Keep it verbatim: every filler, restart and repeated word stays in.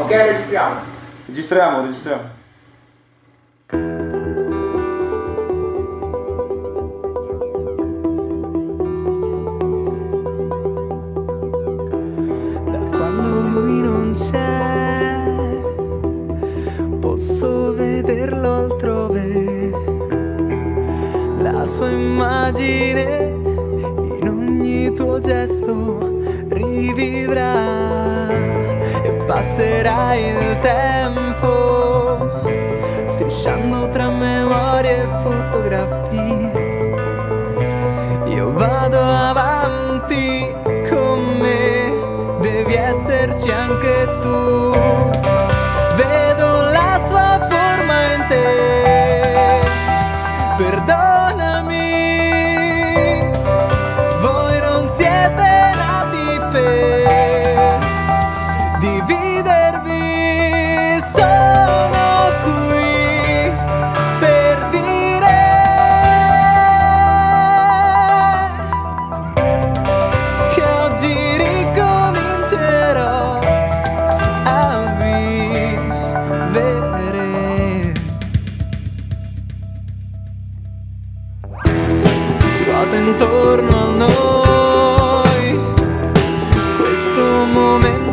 Ok, registriamo. Registriamo, registriamo. Da quando lui non c'è, posso vederlo altrove. La sua immagine in ogni tuo gesto rivivrà e passerà il tempo strisciando tra memorie e fotografie. Io vado avanti con me, devi esserci anche tu. Vedo la sua forma in te, perdonami, voi non siete nati per dividervi, sono qui per dire che oggi ricomincerò a vivere. Ruota intorno a noi questo momento